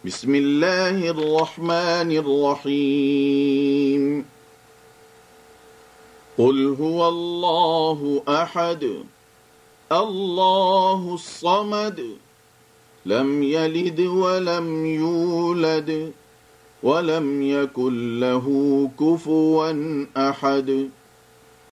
بسم الله الرحمن الرحيم قل هو الله أحد الله الصمد لم يلد ولم يولد ولم يكن له كفوا أحد